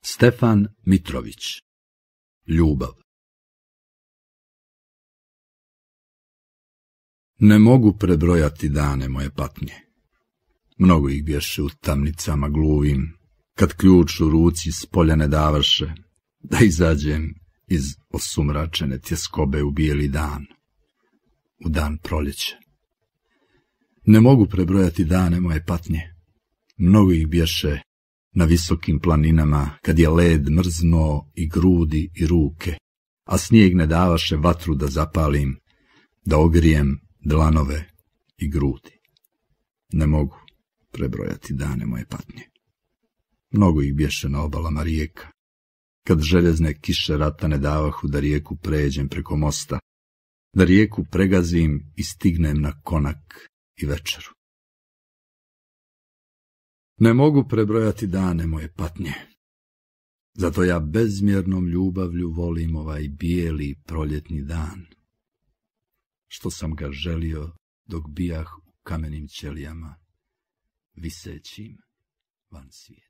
Stefan Mitrović. Ljubav. Ne mogu prebrojati dane moje patnje. Mnogo ih bješe u tamnicama gluvim, kad ključ u ruci s polja ne davaše, da izađem iz osumračene tjeskobe u bijeli dan, u dan proljeća. Ne mogu prebrojati dane moje patnje. Mnogo ih bješe na visokim planinama, kad je led mrznuo i grudi i ruke, a snijeg ne davaše vatru da zapalim, da ogrijem dlanove i grudi. Ne mogu prebrojati dane moje patnje. Mnogo ih bješe na obalama rijeka, kad željezne kiše rata ne davahu da rijeku pređem preko mosta, da rijeku pregazim i stignem na konak i večeru. Ne mogu prebrojati dane moje patnje, zato ja bezmjernom ljubavlju volim ovaj bijeli proljetni dan, što sam ga želio dok bijah u kamenim ćelijama, visećim van svijeta.